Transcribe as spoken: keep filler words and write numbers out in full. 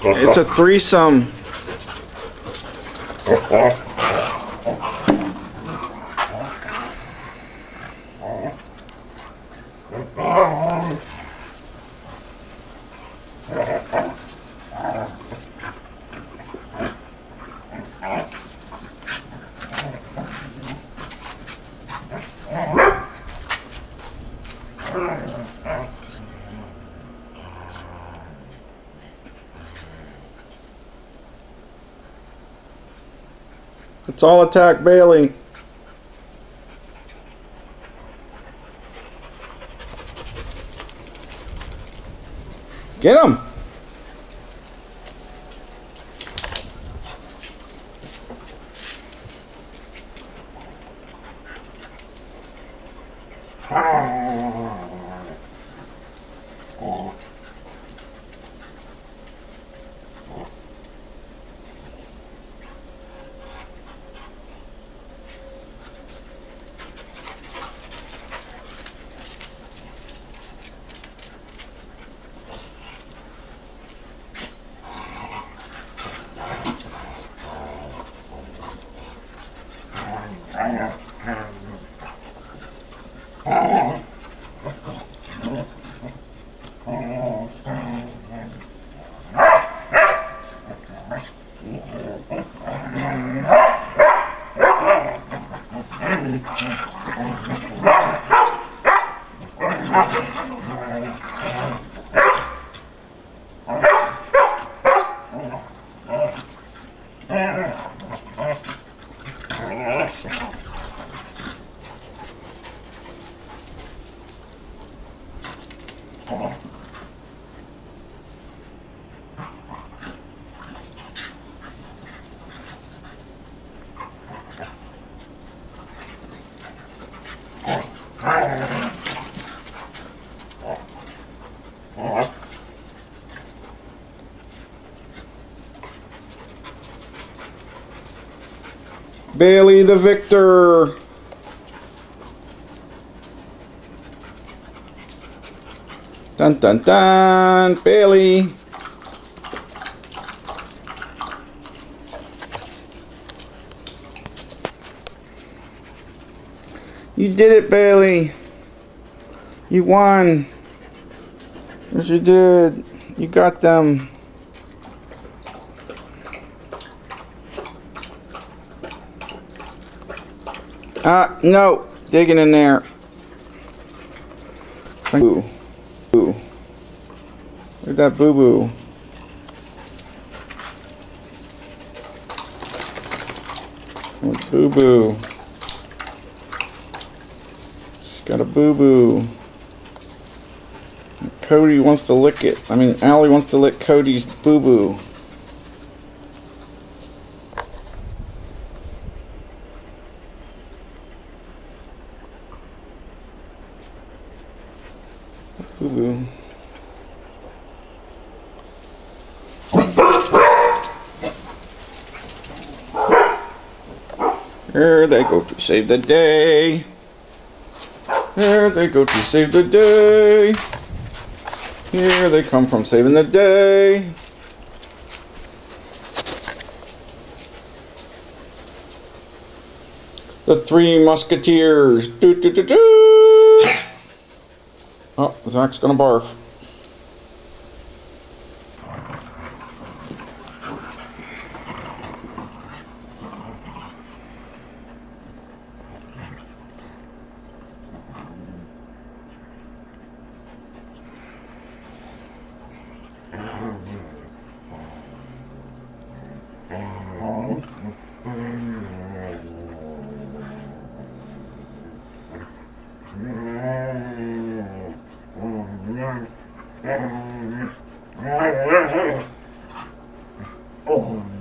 It's a threesome. Let's all attack Bailey. Get him! Bailey the victor. Dun dun dun, Bailey. You did it, Bailey. You won. Yes, you did. You got them. Ah, no. Digging in there. Boo. Boo. Look at that boo-boo. Boo-boo. It's got a boo-boo. Cody wants to lick it. I mean, Allie wants to lick Cody's boo-boo. Boo-boo. There they go to save the day. There they go to save the day. Here they come from saving the day. The Three Musketeers. Do, do, do, do. Oh, Zach's gonna barf. Oh.